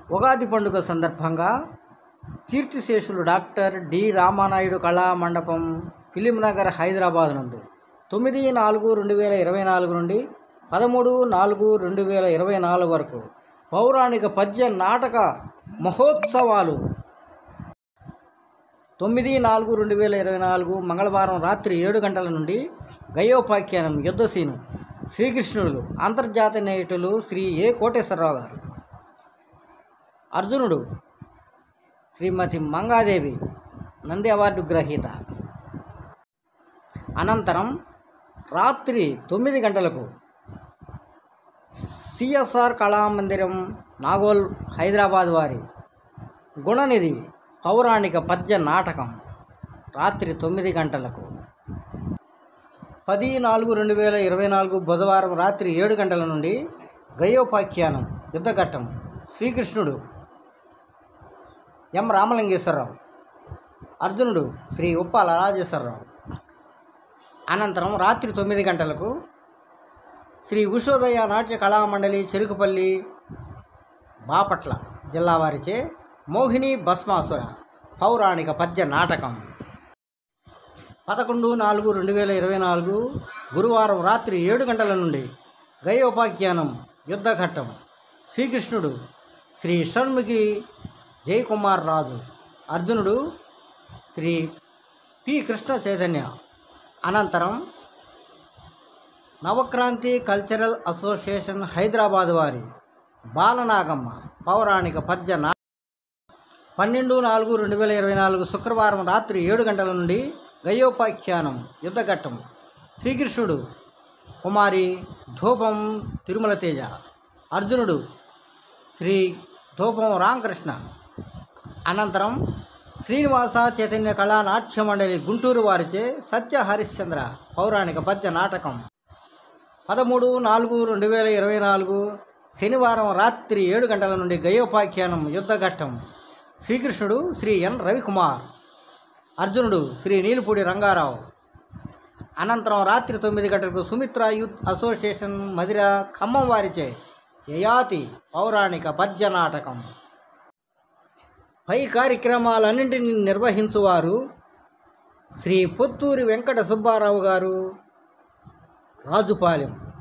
ఉగాది పండుగ సందర్భంగా కీర్తిశేషులు డాక్టర్ డి రామానాయుడు కళా మండపం ఫిలింనగర్ హైదరాబాద్ నందు 9/4/2024 నుండి 13/4/2024 వరకు పౌరాణిక పద్య నాటక మహోత్సవాలు. 9/4/2024 మంగళవారం రాత్రి 7 గంటల నుండి గయోపాఖ్యానం యుద్ధసీను శ్రీకృష్ణుడు అంతర్జాతీయ నటులు శ్రీ ఏ కోటేశ్వరరావు గారు. అర్జునుడు శ్రీమతి మంగాదేవి నంది అవార్డు గ్రహీత. అనంతరం రాత్రి 9 గంటలకు సిఎస్ఆర్ కళామందిరం నాగోల్ హైదరాబాద్ వారి గుణనిధి పౌరాణిక పద్య నాటకం రాత్రి 9 గంటలకు. 10/4/2024 బుధవారం రాత్రి 7 గంటల నుండి గయోపాఖ్యానం యుద్ధఘట్టం శ్రీకృష్ణుడు ఎం రామలింగేశ్వరరావు, అర్జునుడు శ్రీ ఉప్పాల రాజేశ్వరరావు. అనంతరం రాత్రి 9 గంటలకు శ్రీ ఉషోదయ నాట్య కళామండలి చెరుకుపల్లి బాపట్ల జిల్లా వారిచే మోహిని భస్మాసుర పౌరాణిక పద్య నాటకం. 11/4/2024 గురువారం రాత్రి 7 గంటల నుండి గయోపాఖ్యానం యుద్ధఘట్టం శ్రీకృష్ణుడు శ్రీ షణ్ముఖి జయకుమార్ రాజు, అర్జునుడు శ్రీ పి కృష్ణ చైతన్య. అనంతరం నవక్రాంతి కల్చరల్ అసోసియేషన్ హైదరాబాద్ వారి బాలనాగమ్మ పౌరాణిక పద్య 12/4/2024 శుక్రవారం రాత్రి 7 గంటల నుండి గయోపాఖ్యానం యుద్ధఘట్టం శ్రీకృష్ణుడు కుమారి ధూపం తిరుమల తేజ, అర్జునుడు శ్రీ ధూపం రామకృష్ణ. అనంతరం శ్రీనివాస చైతన్య కళా నాట్య మండలి గుంటూరు వారిచే సత్య హరిశ్చంద్ర పౌరాణిక పద్య నాటకం. 13/4/2024 శనివారం రాత్రి 7 గంటల నుండి గయోపాఖ్యానం యుద్ధఘట్టం శ్రీకృష్ణుడు శ్రీ ఎన్ రవికుమార్, అర్జునుడు శ్రీ నీలపూడి రంగారావు. అనంతరం రాత్రి 9 గంటలకు సుమిత్ర యూత్ అసోసియేషన్ మదిర ఖమ్మం వారిచే యయాతి పౌరాణిక పద్య నాటకం. పై కార్యక్రమాలన్నింటినీ నిర్వహించువారు శ్రీ పొత్తూరి వెంకట సుబ్బారావు గారు, రాజుపాలెం.